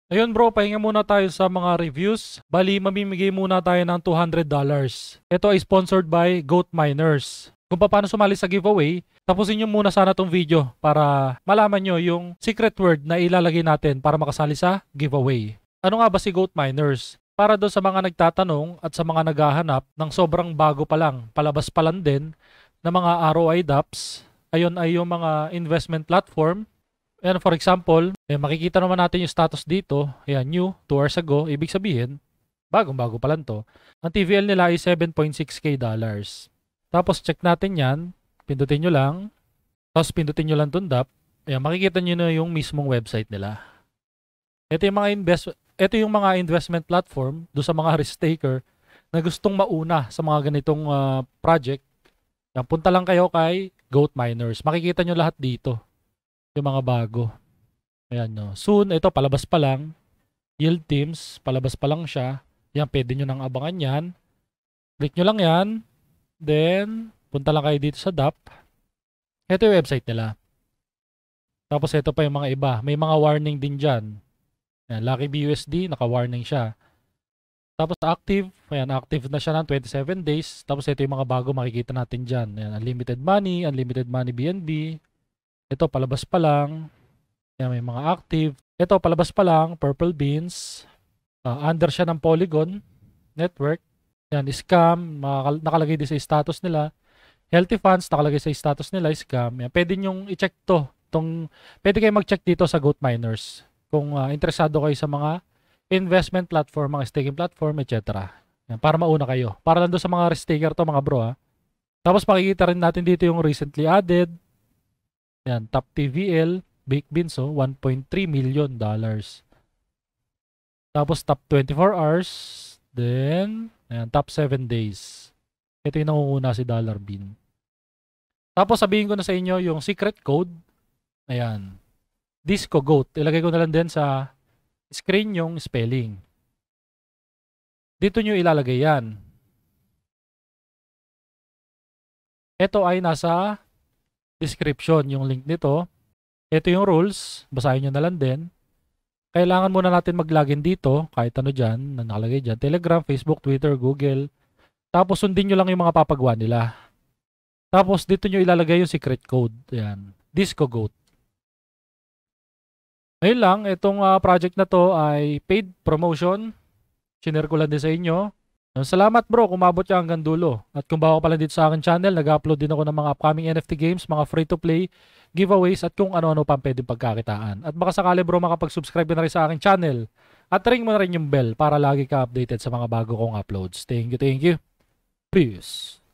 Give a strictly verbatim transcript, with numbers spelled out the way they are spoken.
Ayun bro, pahinga muna tayo sa mga reviews. Bali, mamimigay muna tayo ng two hundred dollars. Ito ay sponsored by Goat Miners. Kung paano sumali sa giveaway, tapusin nyo muna sana tong video para malaman nyo yung secret word na ilalagay natin para makasali sa giveaway. Ano nga ba si Goat Miners? Para doon sa mga nagtatanong at sa mga naghahanap ng sobrang bago pa lang, palabas pa lang din, na mga R O I dApps, ayun ay yung mga investment platform. And for example, eh, makikita naman natin yung status dito. Ayan, new, two hours ago. Ibig sabihin, bagong-bago pa lang to. Ang T V L nila ay seven point six K dollars. Tapos check natin yan. Pindutin nyo lang. Tapos pindutin nyo lang tundap. Ayan, makikita nyo na yung mismong website nila. Ito yung mga invest ito yung mga investment platform do sa mga risk taker na gustong mauna sa mga ganitong uh, project. Yan, punta lang kayo kay Goat Miners. Makikita nyo lahat dito. Yung mga bago. Ayan no. Soon, ito palabas pa lang. Yield Teams, palabas pa lang siya. Yan, pwede nyo nang abangan yan. Click nyo lang yan. Then, punta lang kayo dito sa dApp. Ito yung website nila. Tapos ito pa yung mga iba. May mga warning din dyan. Ayan, Lucky B U S D, naka-warning siya. Tapos active, ayan, active na siya ng twenty-seven days. Tapos ito yung mga bago makikita natin dyan. Ayan, Unlimited Money, Unlimited Money B N B. Ito, palabas pa lang. Yan, may mga active. Ito, palabas pa lang. Purple Beans. Uh, under siya ng Polygon Network. Yan, scam. Nakalagay din sa status nila. Healthy Funds, nakalagay sa status nila. Scam. Yan, pwede nyong i-check to. Tong, pwede kayo mag-check dito sa Goat Miners. Kung uh, interesado kayo sa mga investment platform, mga staking platform, et cetera. Yan, para mauna kayo. Para lang doon sa mga risk taker to, mga bro. Ha? Tapos makikita rin natin dito yung recently added. Yan, top T V L, Baked Beans, oh, one point three million dollars. Tapos top twenty-four hours, then, ayan, top seven days. Ito yung nangunguna si Dollar Bean. Tapos sabihin ko na sa inyo yung secret code. Ayan, Disco Goat. Ilagay ko na lang din sa screen yung spelling. Dito nyo ilalagay yan. Ito ay nasa description yung link nito. Ito yung rules. Basahin nyo na lang din. Kailangan muna natin mag-login dito. Kahit ano dyan. Na nakalagay dyan. Telegram, Facebook, Twitter, Google. Tapos sundin nyo lang yung mga papagawa nila. Tapos dito nyo ilalagay yung secret code. Ayan. Disco Goat. Ayun lang. Itong uh, project na to ay paid promotion. Sinare ko lang din sa inyo. Salamat bro kung mabot ka hanggang dulo. At kung bago pa lang dito sa akin channel, nag-upload din ako ng mga upcoming N F T games, mga free-to-play, giveaways, at kung ano-ano pang pwedeng pagkakitaan. At baka sakali bro makapag-subscribe na rin sa akin channel. At ring mo na rin yung bell para lagi ka updated sa mga bago kong uploads. Thank you, thank you. Peace.